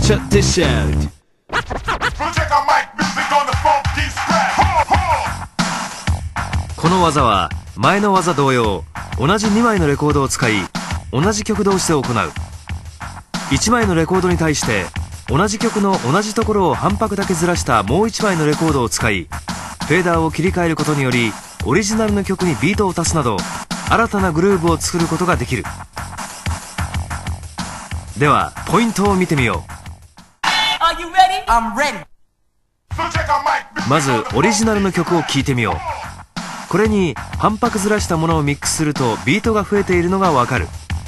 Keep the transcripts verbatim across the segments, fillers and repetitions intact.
Check this out. この技は前の技同様、同じにまいのレコードを使い同じ曲同士で行う。いちまいのレコードに対して同じ曲の同じところを半拍だけずらしたもういちまいのレコードを使い、フェーダーを切り替えることによりオリジナルの曲にビートを足すなど新たなグルーヴを作ることができる。ではポイントを見てみよう。まずオリジナルの曲を聴いてみよう。これに半拍ずらしたものをミックスするとビートが増えているのがわかる。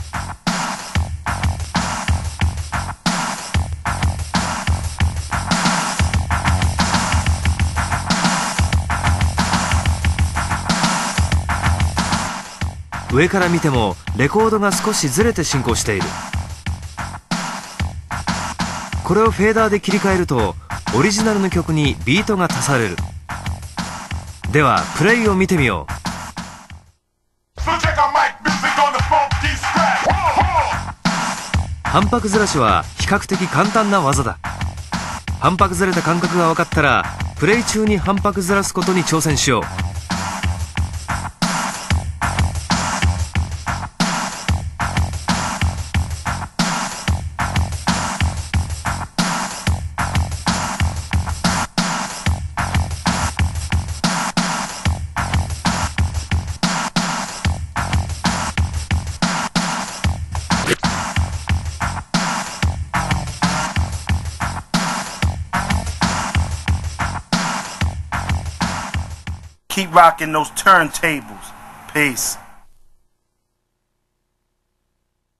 上から見てもレコードが少しずれて進行している。これをフェーダーで切り替えるとオリジナルの曲にビートが足される。ではプレイを見てみよう。半拍ずらしは比較的簡単な技だ。半拍ずれた感覚が分かったらプレイ中に半拍ずらすことに挑戦しよう。 Keep rocking those turntables. Peace.